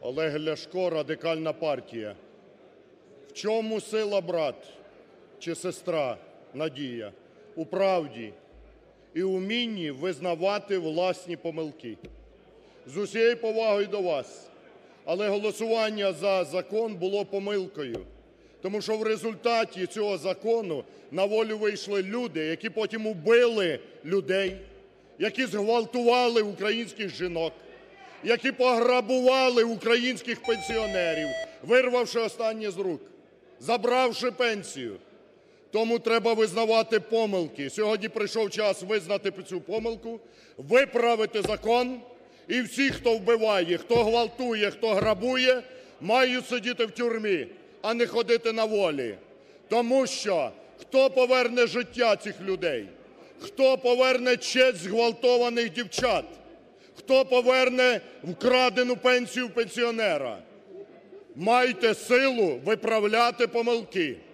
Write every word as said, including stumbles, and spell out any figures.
Олег Ляшко, Радикальна партія. В чому сила, брат чи сестра Надія? У правді і умінні визнавати власні помилки. З усією повагою до вас, але голосування за закон було помилкою, тому що в результаті цього закону на волю вийшли люди, які потім убили людей, які зґвалтували українських жінок, які пограбували українських пенсіонерів, вирвавши останнє з рук, забравши пенсію. Тому треба визнавати помилки. Сьогодні прийшов час визнати цю помилку, виправити закон, і всі, хто вбиває, хто ґвалтує, хто грабує, мають сидіти в тюрмі, а не ходити на волі. Тому що хто поверне життя цих людей? Хто поверне честь зґвалтованих дівчат? Хто поверне вкрадену пенсію пенсіонера? Майте силу виправляти помилки.